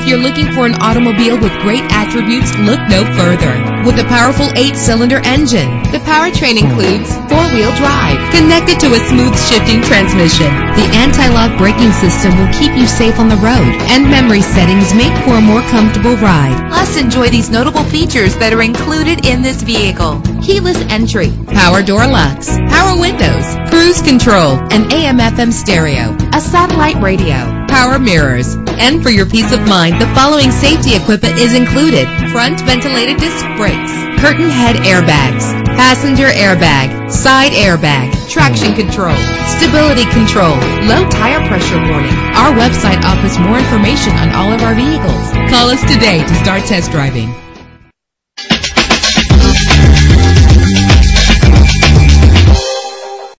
If you're looking for an automobile with great attributes, look no further. With a powerful 8-cylinder engine, the powertrain includes 4-wheel drive connected to a smooth shifting transmission. The anti-lock braking system will keep you safe on the road, and memory settings make for a more comfortable ride. Plus, enjoy these notable features that are included in this vehicle: keyless entry, power door locks, power windows, cruise control, an AM/FM stereo, a satellite radio, power mirrors. And for your peace of mind, the following safety equipment is included: front ventilated disc brakes, curtain head airbags, passenger airbag, side airbag, traction control, stability control, low tire pressure warning. Our website offers more information on all of our vehicles. Call us today to start test driving.